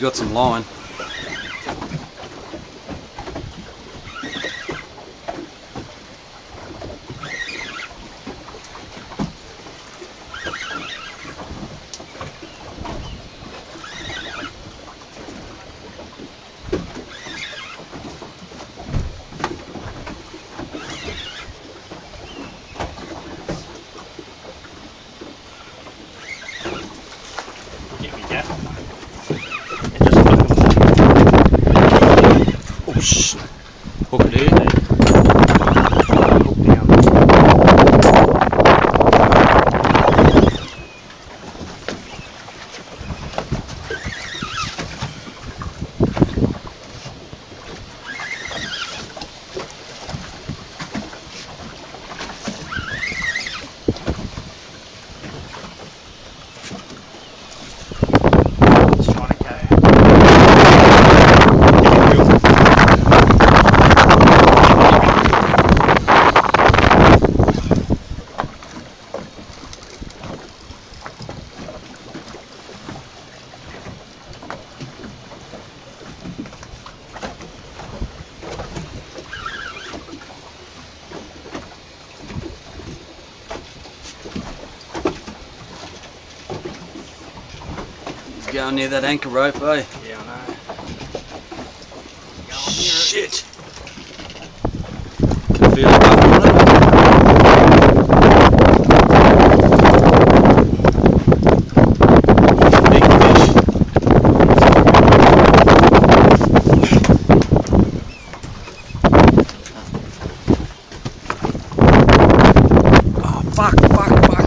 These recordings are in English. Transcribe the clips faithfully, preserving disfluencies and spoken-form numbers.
got some line. Oh shit. Hook it in. Going near that anchor rope, eh? Yeah, I know. Shit! Can feel it up on it. Big fish. Oh, fuck, fuck, fuck.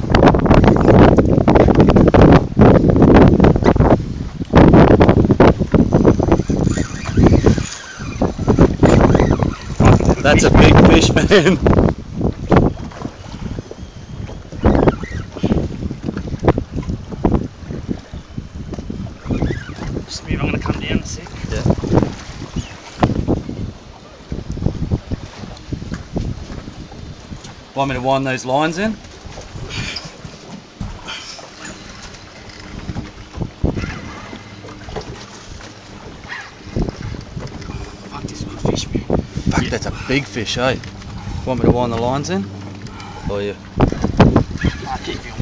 That's a big fish, man. Just move, I'm going to come down a sec. Yeah. Want me to wind those lines in? Fuck, this is a good fish, man. Fuck, that's a big fish, eh? Want me to wind the lines in? Or you? I'll keep filming.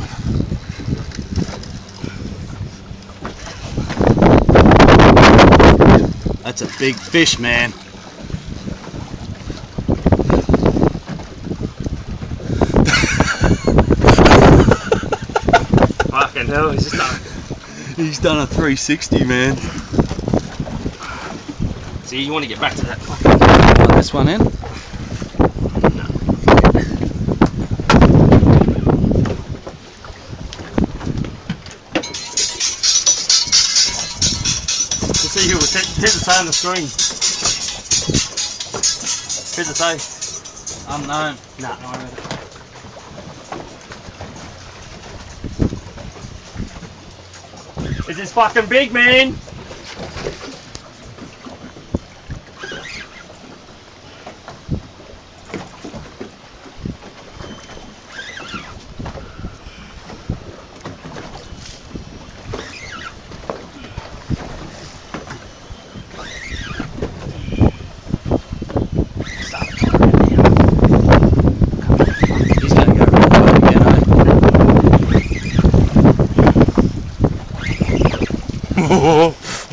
That's a big fish, man. Fucking hell, he's just done. He's done a three sixty, man. See, you want to get back to that. Want this one in? See who was hit the say on the screen. Who's it say? Unknown. Nah, no, I read it. This is fucking big, man. He's gonna go for the boat again, eh?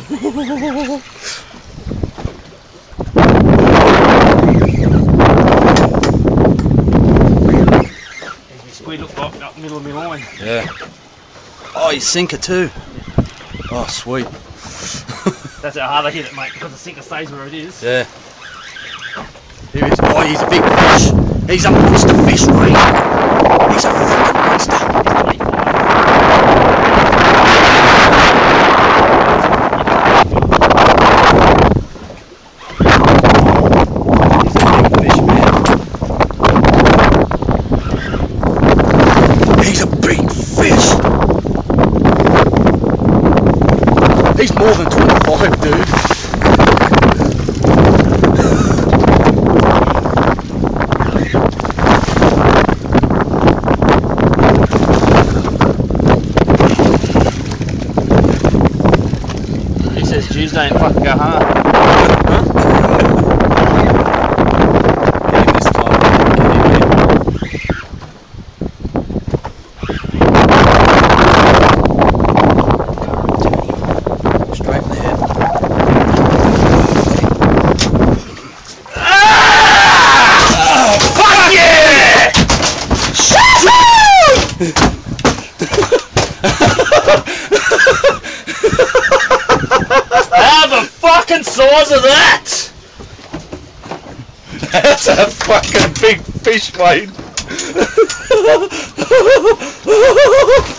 Squid look like up middle of my line. Yeah. Oh, you sinker too. Oh, sweet. That's how hard I hit it, mate, because the sinker stays where it is. Yeah. Here he is. Oh, he's a big fish. He's a monster fish, mate. He's a fucking monster. He's a big fish. He's more than twenty-five, dude. Tuesday and fucking go hard. Get him this time. Straight in the head. Ah! Fuck yeah! How the fucking size of that? That's a fucking big fish, Wayne.